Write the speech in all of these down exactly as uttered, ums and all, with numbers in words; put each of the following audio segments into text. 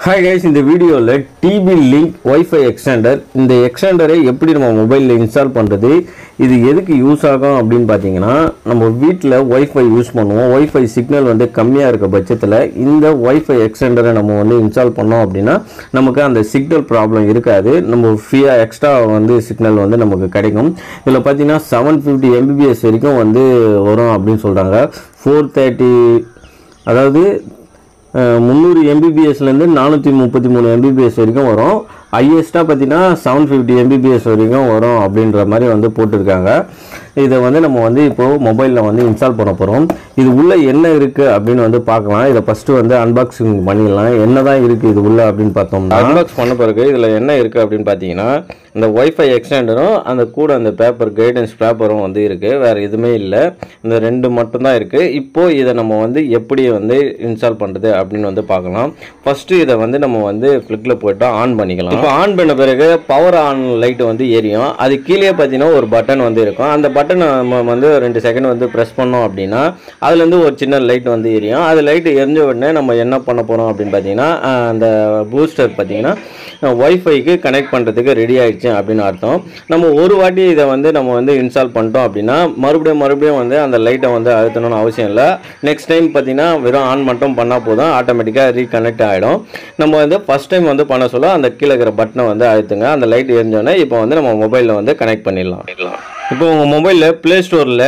Hi guys, in the video T B Link Wi-Fi extender இந்த எக்ஸ்டெண்டரை எப்படி நம்ம மொபைல்ல இன்ஸ்டால் பண்றது இது எதுக்கு யூஸ் ஆகும் அப்படினு பாத்தீங்கன்னா நம்ம வீட்ல Wi-Fi யூஸ் பண்ணுவோம் Wi-Fi சிக்னல் வந்து கம்மியா இருக்க பட்சத்துல இந்த Wi-Fi எக்ஸ்டெண்டரை நம்ம வந்து இன்ஸ்டால் பண்ணோம் அப்படினா நமக்கு அந்த சிக்னல் ப்ராப்ளம் இருக்காது நம்ம ஃப்ரீயா எக்ஸ்ட்ரா வந்து சிக்னல் வந்து நமக்கு கிடைக்கும் இதுல பாத்தீங்கன்னா seven fifty M B P S வரைக்கும் வந்து வரும் அப்படினு சொல்றாங்க four thirty அதாவது முந்நூறு M B P S ல இருந்து நானூற்று முப்பத்தி மூன்று M B P S வரைக்கும் வரும் ஹையஸ்டா பாத்தீங்கன்னா seven fifty M B P S வரைக்கும் வரும் அப்படின்ற மாதிரி வந்து போட்டுருக்காங்க இத வந்து நம்ம வந்து இப்போ மொபைல்ல வந்து இன்ஸ்டால் பண்ண போறோம் இது உள்ள என்ன இருக்கு அப்படினு வந்து பார்க்கலாம் இத ஃபர்ஸ்ட் வந்து அன்பாக்சிங் பண்ணிடலாம் என்னதான் இருக்கு இது உள்ள அப்படினு பார்த்தோம்னா அன்பாக்ஸ் பண்ண பிறகு இதுல என்ன இருக்கு அப்படினு பாத்தீங்கன்னா இந்த Wi-Fi எக்ஸ்டெண்டரும் அந்த கூட அந்த பேப்பர் கைடன்ஸ் பேப்பரும் வந்து இருக்கு வேற எதுமே இல்ல இந்த ரெண்டு மட்டும் தான் இருக்கு இப்போ இத நம்ம வந்து எப்படி வந்து இன்ஸ்டால் பண்றது அப்படினு வந்து பார்க்கலாம் ஃபர்ஸ்ட் இத வந்து நம்ம வந்து ஃபிளிக்ல போய்ட்டு ஆன் பண்ணிக்கலாம் இப்போ ஆன் பண்ண பிறகு பவர் ஆன் லைட் வந்து எரியும் அது கீழே பாத்தீங்கன்னா ஒரு பட்டன் வந்து இருக்கும் அந்த பட்டன் நம்ம வந்து ரெண்டு செகண்ட் வந்து பிரஸ் பண்ணோம் அப்படினா அதுல இருந்து ஒரு சின்ன லைட் வந்து எரியும் அது லைட் எரிஞ்ச உடனே நம்ம என்ன பண்ண போறோம் அப்படினு பாத்தீங்கன்னா அந்த பூஸ்டர் பாத்தீங்கன்னா Wi-Fi க்கு கனெக்ட் பண்றதுக்கு ரெடி ஆயிடுச்சு அப்படினு அர்த்தம் நம்ம ஒரு வாட்டி இத வந்து நம்ம வந்து இன்ஸ்டால் பண்ணிட்டோம் அப்படினா மறுபடியும் மறுபடியும் வந்து அந்த லைட்டை வந்து அழுத்தணும்னு அவசியம் இல்ல நெக்ஸ்ட் டைம் பாத்தீங்கன்னா வெறும் ஆன் மட்டும் பண்ணா போதும் ஆட்டோமேட்டிக்கா ரீகனெக்ட் ஆயிடும் நம்ம வந்து ஃபர்ஸ்ட் டைம் வந்து பண்ண சொல்ல அந்த கீழ இருக்கிற பட்டனை வந்து அழுத்துங்க அந்த லைட் எரிஞ்ச உடனே இப்போ வந்து நம்ம மொபைல்ல வந்து கனெக்ட் பண்ணிடலாம் இப்போ உங்க மொபைல்ல Play Storeல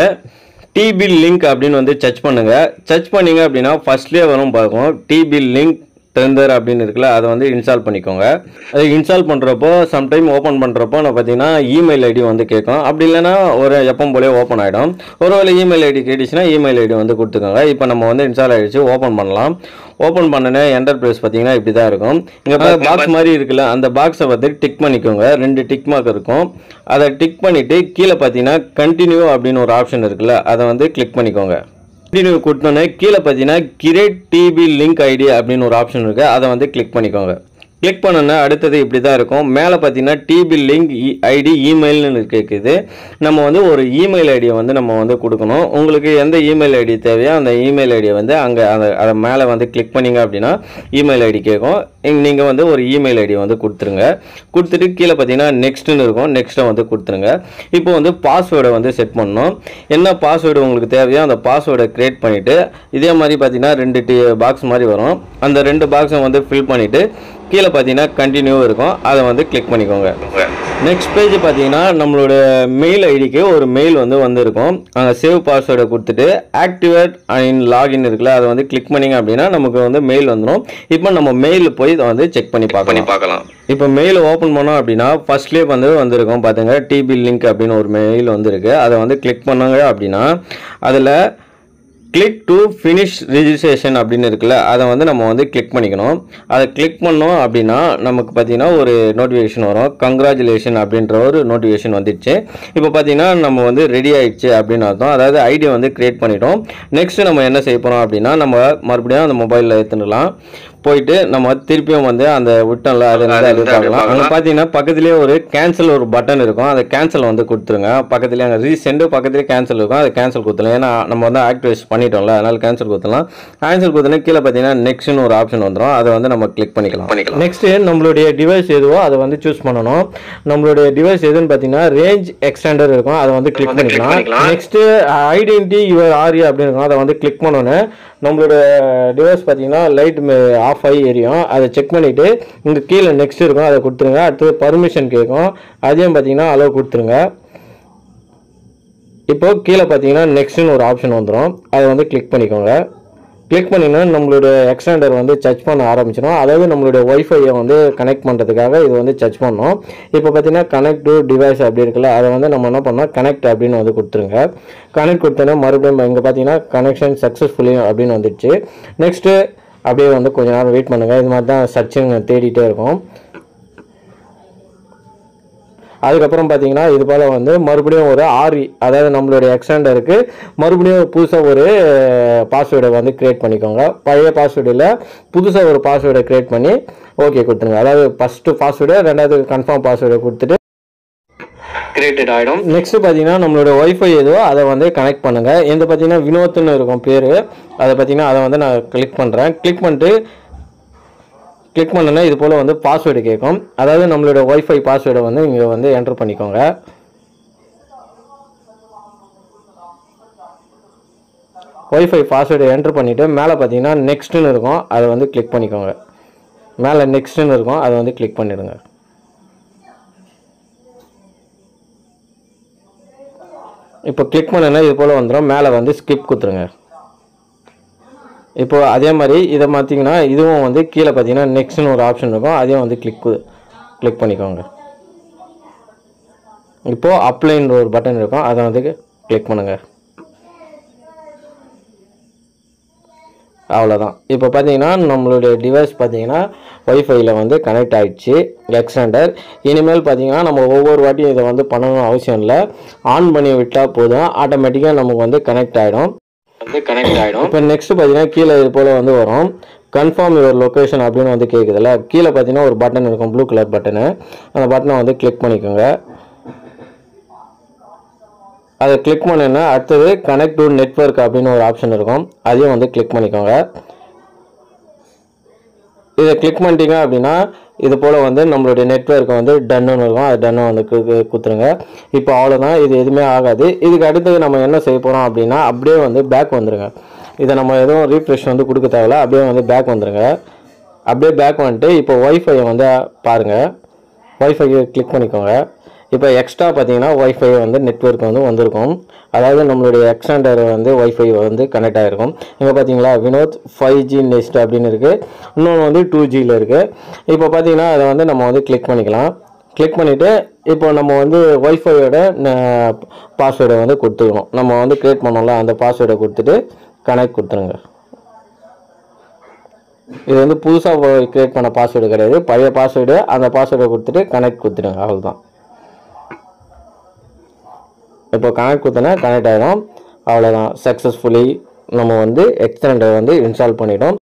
T B Link அப்படினு வந்து சர்ச் பண்ணுங்க சர்ச் பண்ணீங்க அப்படினா ஃபர்ஸ்ட்லயே வரும் பாருங்க T B Link Tender அப்படினு இருக்குல அத வந்து இன்ஸ்டால் பண்ணிக்கோங்க அது இன்ஸ்டால் பண்றப்போ சம் டைம் ஓபன் பண்றப்போ நான் பாத்தீங்கன்னா இமெயில் ஐடி வந்து கேக்கும் அப்படி இல்லனா ஒரு எப்பவும் போல ஓபன் ஆயிடும் ஒருவேளை இமெயில் ஐடி கேட்டிச்சுனா இமெயில் ஐடி வந்து கொடுத்துக்கோங்க இப்போ நம்ம வந்து இன்ஸ்டால் ஆயிடுச்சு ஓபன் பண்ணலாம் ஓபன் பண்ணனே என்டர் பிரஸ் பாத்தீங்கன்னா இப்படி தான் இருக்கும் இங்க பாக்ஸ் மாதிரி இருக்குல அந்த பாக்ஸை வந்து டிக் பண்ணிக்கோங்க ரெண்டு டிக் மார்க் இருக்கும் அத டிக் பண்ணிட்டு கீழ பாத்தீங்கன்னா கண்டினியூ அப்படின ஒரு ஆப்ஷன் இருக்குல அத வந்து கிளிக் பண்ணிக்கோங்க கண்டினியூ கொடுத்தனே கீழ பாத்தீங்கன்னா create T B Link I D அப்படின ஒரு ஆப்ஷன் இருக்கு அத வந்து கிளிக் பண்ணிக்கோங்க கிளிக் பண்ணனா அடுத்து இப்படி தான் இருக்கும் மேலே பாத்தீங்கன்னா T B Link I D இமெயில்னு கேக்குது நம்ம வந்து ஒரு இமெயில் ஐடியை வந்து நம்ம வந்து கொடுக்கணும் உங்களுக்கு எந்த இமெயில் ஐடி தேவையோ அந்த இமெயில் ஐடியை வந்து அங்க அத மேலே வந்து கிளிக் பண்ணீங்க அப்படினா இமெயில் ஐடி கேக்கும் நீங்க வந்து ஒரு இமெயில் ஐடி வந்து கொடுத்துருங்க கொடுத்துட்டு கீழ பாத்தீங்கன்னா நெக்ஸ்ட்னு இருக்கும் நெக்ஸ்ட்டை வந்து கொடுத்துருங்க இப்போ வந்து பாஸ்வேர்டை வந்து செட் பண்ணனும் என்ன பாஸ்வேர்டு உங்களுக்கு தேவையோ அந்த பாஸ்வேர்டை கிரியேட் பண்ணிட்டு இதே மாதிரி பாத்தீங்கன்னா ரெண்டு பாக்ஸ் மாதிரி வரும் அந்த ரெண்டு பாக்ஸை வந்து ஃபில் பண்ணிட்டு கீழ பாத்தீங்கன்னா கண்டினியூ இருக்கும் அத வந்து கிளிக் பண்ணிக்கோங்க நெக்ஸ்ட் பேஜ் பாத்தீங்கன்னா நம்மளோட மெயில் ஐடிக்கு ஒரு மெயில் வந்து வந்திருக்கும் அங்க சேவ் பாஸ்வேர்டை கொடுத்துட்டு ஆக்டிவேட் அண்ட் லாகின் இருக்குல அத வந்து கிளிக் பண்ணீங்க அப்படினா நமக்கு வந்து மெயில் வந்துரும் இப்போ நம்ம மெயில் போய் இத வந்து செக் பண்ணி பார்க்கலாம் இப்போ மெயில் ஓபன் பண்ணோம் அப்படினா ஃபர்ஸ்ட்லயே வந்து வந்திருக்கும் பாருங்க T B Link அப்படின ஒரு மெயில் வந்திருக்கு அத வந்து கிளிக் பண்ணாங்க அப்படினா அதுல click to finish registration அப்படினு இருக்குல அத வந்து நம்ம வந்து கிளிக் பண்ணிக்கணும் அத கிளிக் பண்ணோம் அப்படினா நமக்கு பாத்தீங்கன்னா ஒரு நோட்டிஃபிகேஷன் வரும் congratulations அப்படிங்கற ஒரு நோட்டிஃபிகேஷன் வந்துச்சு இப்போ பாத்தீங்கன்னா நம்ம வந்து ரெடி ஆயிடுச்சு அப்படின அர்த்தம் அதாவது ஐடி வந்து கிரியேட் பண்ணிட்டோம் நெக்ஸ்ட் நம்ம என்ன செய்ய போறோம் அப்படினா நம்ம மறுபடியும் அந்த மொபைல்ல ஏத்துறலாம் போயிட்டு நம்ம திருப்பியும் வந்து அந்த விட்டன்ல அத வந்து பார்க்கலாம் அங்க பாத்தீங்கன்னா பக்கத்துலயே ஒரு கேன்சல் ஒரு பட்டன் இருக்கும் அத கேன்சல் வந்து கொடுத்துருங்க பக்கத்துலயே அங்க ரீசெண்ட் பக்கத்துலயே கேன்சல் இருக்கும் அத கேன்சல் கொடுத்தலாம் ஏனா நம்ம வந்து ஆக்டிவேட் பண்ணிட்டோம்ல அதனால கேன்சல் கொடுத்தலாம் கேன்சல் கொடுத்தனே கீழ பாத்தீங்கன்னா நெக்ஸ்ட்னு ஒரு ஆப்ஷன் வந்துரும் அத வந்து நம்ம கிளிக் பண்ணிக்கலாம் நெக்ஸ்ட் நம்மளுடைய டிவைஸ் எதுவோ அத வந்து चूஸ் பண்ணனும் நம்மளுடைய டிவைஸ் எதுன்னு பாத்தீங்கன்னா ரேஞ்ச் எக்ஸ்டெண்டர் இருக்கும் அத வந்து கிளிக் பண்ணிக்கலாம் நெக்ஸ்ட் ஐடென்டிட்டி யுவர் ஆரியா அப்படி இருக்கும் அத வந்து கிளிக் பண்ணனும் நம்மளோட டிவைஸ் பாத்தீங்கன்னா லைட் ஆஃப் ஆகி எரியும் அதை செக் பண்ணிட்டு இங்க கீழ நெக்ஸ்ட் இருக்கும் அதை கொடுத்துருங்க அடுத்து பர்மிஷன் கேக்கும் அதையும் பாத்தீங்கன்னா அலோ கொடுத்துருங்க இப்போ கீழ பாத்தீங்கன்னா நெக்ஸ்ட்னு ஒரு ஆப்ஷன் வந்துரும் அதை வந்து கிளிக் பண்ணிக்கோங்க கிளிக் பண்ணினா நம்மளோட எக்ஸ்டெண்டர் வந்து சர்ச் பண்ண ஆரம்பிச்சிடும் அதாவது நம்மளோட Wi-Fi வந்து கனெக்ட் பண்றதுக்காக இது வந்து சர்ச் பண்ணோம் இப்போ பாத்தீங்கன்னா கனெக்ட் டு டிவைஸ் அப்படி இருக்குல அதை வந்து நம்ம என்ன பண்ணோம் கனெக்ட் அப்படினு வந்து கொடுத்துருங்க கனெக்ட் கொடுத்தனே மறுபடியும் இங்க பாத்தீங்கன்னா கனெக்ஷன் சக்சஸ்ஃபுல்லி அப்படினு வந்துச்சு நெக்ஸ்ட் அப்படியே வந்து கொஞ்ச நேரம் வெயிட் பண்ணுங்க இது மாதிரி தான் சர்ச்சிங் தேடிட்டே இருக்கும் அதுக்கு அப்புறம் பாத்தீங்கன்னா இது போல வந்து மறுபடியும் ஒரு ஆர்இ அதாவது நம்மளுடைய எக்ஸ்டெண்டருக்கு மறுபடியும் புதுசா ஒரு பாஸ்வேர்டை வந்து கிரியேட் பண்ணிக்கோங்க பழைய பாஸ்வேர்ட் இல்ல புதுசா ஒரு பாஸ்வேர்டை கிரியேட் பண்ணி ஓகே கொடுத்துருங்க அதாவது ஃபர்ஸ்ட் பாஸ்வேர்டு ரெண்டாவது கன்ஃபார்ம் பாஸ்வேர்டை கொடுத்துட்டு கிரியேட்டட் ஆயிடும் நெக்ஸ்ட் பாத்தீங்கன்னா நம்மளோட Wi-Fi ஏதோ அதை வந்து கனெக்ட் பண்ணுங்க இந்த பாத்தீங்கன்னா வினோத்னு இருக்கும் பேரு அதை பாத்தீங்கன்னா அதை வந்து நான் கிளிக் பண்றேன் கிளிக் பண்ணிட்டு கிளிக் பண்ணோன்னா இது போல் வந்து பாஸ்வேர்டு கேட்கும். அதாவது நம்மளோட ஒய்ஃபை பாஸ்வேர்டை வந்து இங்கே வந்து என்ட்ரு பண்ணிக்கோங்க. ஒய்ஃபை பாஸ்வேர்டு என்ட்ரு பண்ணிவிட்டு மேலே பார்த்தீங்கன்னா நெக்ஸ்ட்டுன்னு இருக்கும், அதை வந்து கிளிக் பண்ணிக்கோங்க. மேலே நெக்ஸ்ட்டுன்னு இருக்கும், அதை வந்து கிளிக் பண்ணிடுங்க. இப்போ கிளிக் பண்ணனா இது போல் வந்துடும். மேலே வந்து ஸ்கிப் கொடுத்துருங்க. இப்போ அதே மாதிரி இதை பார்த்தீங்கன்னா இதுவும் வந்து கீழே பார்த்தீங்கன்னா நெக்ஸ்ட்னு ஒரு ஆப்ஷன் இருக்கும், அதையும் வந்து கிளிக் கிளிக் பண்ணிக்கோங்க. இப்போது அப்ளைன்ற ஒரு பட்டன் இருக்கும், அதை வந்து கிளிக் பண்ணுங்கள். அவ்வளோதான். இப்போ பார்த்தீங்கன்னா நம்மளுடைய டிவைஸ் பார்த்தீங்கன்னா ஒய்ஃபைல வந்து கனெக்ட் ஆகிடுச்சு எக்ஸ்டெண்டர். இனிமேல் பார்த்தீங்கன்னா நம்ம ஒவ்வொரு வாட்டியும் இதை வந்து பண்ணணும் அவசியம் இல்லை, ஆன் பண்ணி விட்டால் போதும், ஆட்டோமேட்டிக்காக நமக்கு வந்து கனெக்ட் ஆகிடும் வந்து கனெக்ட் ஆகிடும். இப்போ நெக்ஸ்ட் பார்த்தீங்கன்னா கீழே இது போல் வந்து வரும், கன்ஃபார்ம் யுவர் லொக்கேஷன் அப்படின்னு வந்து கேட்குதுல்ல. கீழே பார்த்தீங்கன்னா ஒரு பட்டன் இருக்கும், ப்ளூ கலர் பட்டனு, அந்த பட்டனை வந்து கிளிக் பண்ணிக்கோங்க. அதை கிளிக் பண்ணேன்னா அடுத்தது கனெக்ட் டு நெட்வொர்க் அப்படின்னு ஒரு ஆப்ஷன் இருக்கும், அதையும் வந்து கிளிக் பண்ணிக்கோங்க. இதை கிளிக் பண்ணிட்டீங்க அப்படின்னா இது போல் வந்து நம்மளுடைய நெட்வொர்க்கை வந்து டன்னு இருக்கும், அது டன்னு வந்து கொடுத்துருங்க. இப்போ அவ்வளோதான், இது எதுவுமே ஆகாது. இதுக்கு அடுத்தது நம்ம என்ன செய்ய போகிறோம் அப்படின்னா அப்படியே வந்து பேக் வந்துடுங்க. இதை நம்ம எதுவும் ரீஃப்ரெஷ் வந்து கொடுக்க தேவையில்ல, அப்படியே வந்து பேக் வந்துடுங்க. அப்படியே பேக் வந்துட்டு இப்போ ஒய்ஃபையை வந்து பாருங்கள், ஒய்ஃபையை கிளிக் பண்ணிக்கோங்க. இப்போ எக்ஸ்ட்ரா பார்த்தீங்கன்னா ஒய்ஃபை வந்து நெட்வொர்க் வந்து வந்திருக்கும், அதாவது நம்மளுடைய எக்ஸ்டெண்டர் வந்து ஒய்ஃபை வந்து கனெக்ட் ஆகிருக்கும். இங்கே பார்த்தீங்களா வினோத் ஃபைவ் ஜி நெக்ஸ்ட் அப்படின்னு இருக்குது, இன்னொன்று வந்து டூ ஜியில் இருக்குது. இப்போ பார்த்தீங்கன்னா அதை வந்து நம்ம வந்து கிளிக் பண்ணிக்கலாம். கிளிக் பண்ணிவிட்டு இப்போ நம்ம வந்து ஒய்ஃபையோட பாஸ்வேர்டை வந்து கொடுத்துக்கணும். நம்ம வந்து க்ரியேட் பண்ணோம்ல அந்த பாஸ்வேர்டை கொடுத்துட்டு கனெக்ட் கொடுத்துருங்க. இது வந்து புதுசாக க்ரியேட் பண்ண பாஸ்வேர்டு கிடையாது, பழைய பாஸ்வேர்டு. அந்த பாஸ்வேர்டை கொடுத்துட்டு கனெக்ட் கொடுத்துடுங்க, அவ்வளோதான். இப்போ கனெக்ட் கொடுத்தோன்னா கனெக்ட் ஆகிடும், அவ்வளோதான். சக்ஸஸ்ஃபுல்லி நம்ம வந்து எக்ஸ்டெண்டர் வந்து இன்ஸ்டால் பண்ணிட்டோம்.